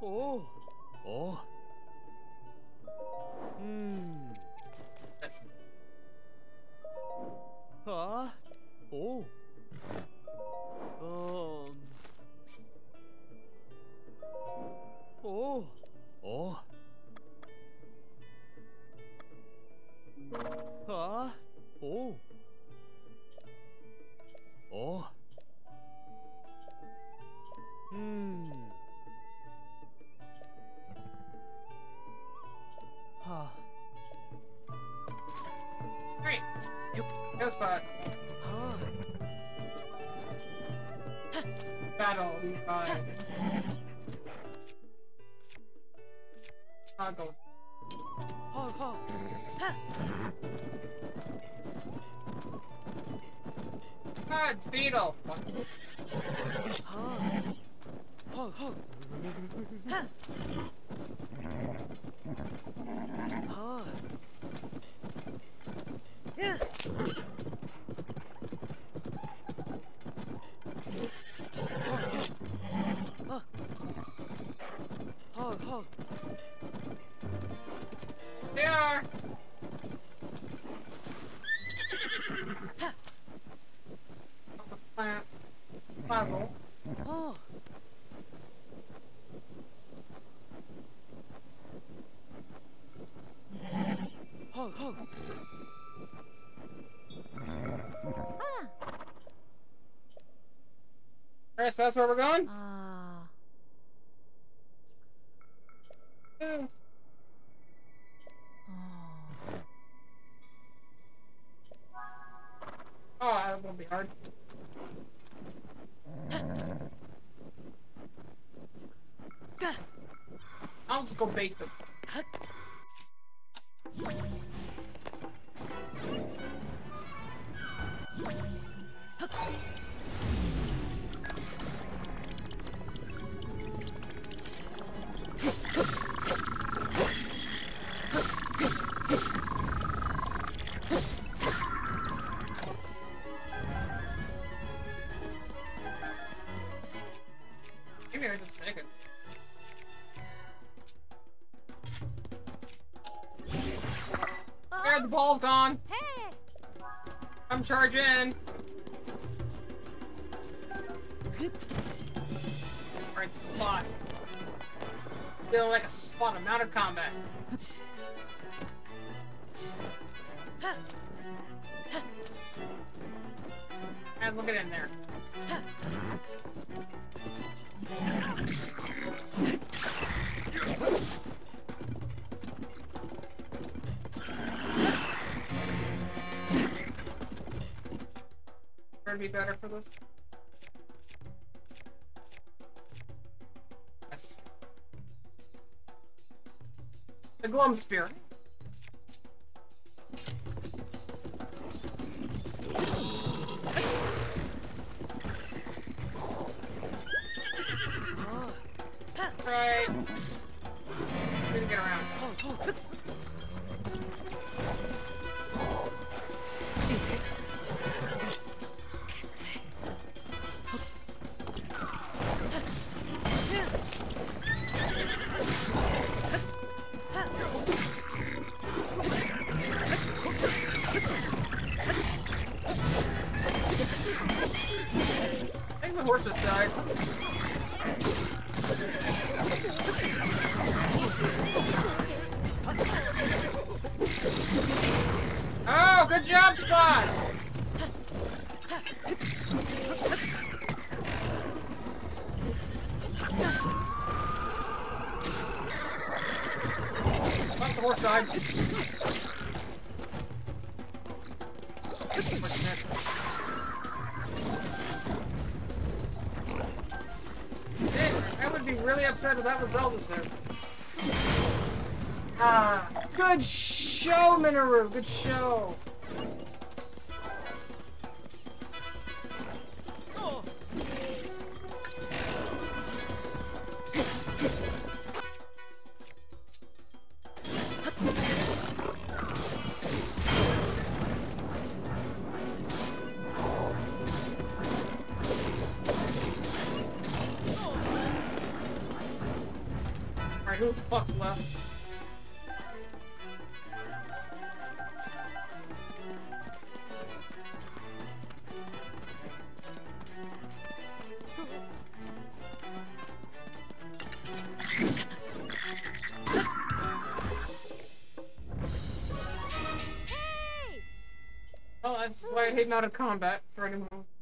おお。うん。あおう。おお。おあおう。おうん。はあ。 Great. Yep. No spot. Huh. Battle, we find. Toggle. Ha ha. Ha. Ah, it's Beetle. Ha. Ha ha. Ha. Ha. Yeah. Ha. Ha ha. They are. That's a plant. Puzzle. Oh. Ho ho. Alright, so that's where we're going? Ah. Yeah. Oh, that won't be hard. I'll just go bait them. Maybe I just take it. There, the ball's gone. Hey. I'm charging. Alright, spot. Feeling like a spot. I'm out of combat. And look at in there. Gonna be better for this. Yes. The Glum Spear. Right. Need to get around. I think the horse just died. Oh, good job, Spots! Oh, the horse died. I would be really upset if that was Zelda said. Ah, good show, Minoru. Good show. Who's fuck's left? Oh, that's why I hate Out of Combat for anyone who